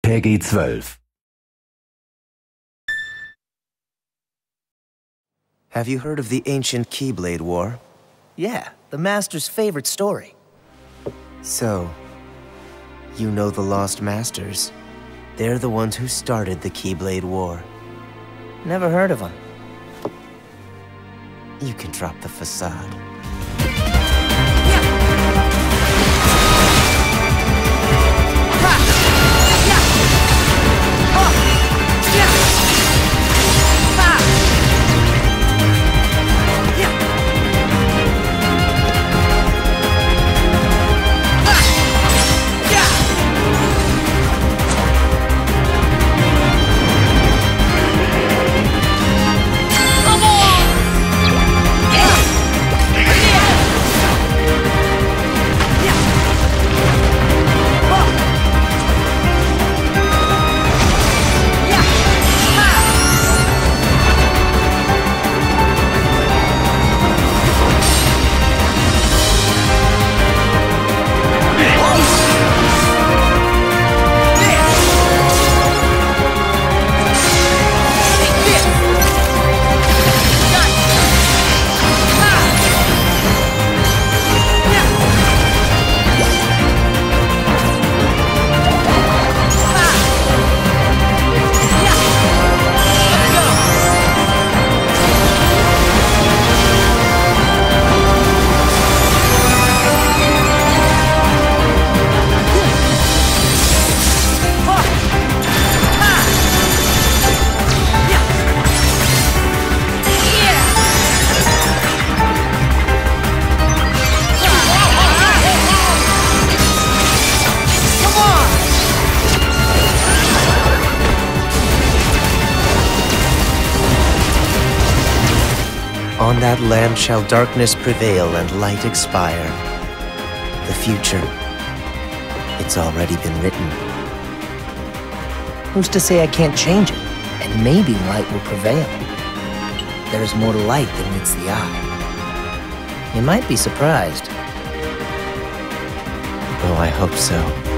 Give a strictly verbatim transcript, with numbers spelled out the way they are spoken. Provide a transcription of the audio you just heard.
Peggy zwölf. Have you heard of the ancient Keyblade War? Yeah, the Master's favorite story. So, you know the Lost Masters. They're the ones who started the Keyblade War. Never heard of them. You can drop the facade. On that land shall darkness prevail and light expire. The future, it's already been written. Who's to say I can't change it? And maybe light will prevail. There's more to light than meets the eye. You might be surprised. Oh, I hope so.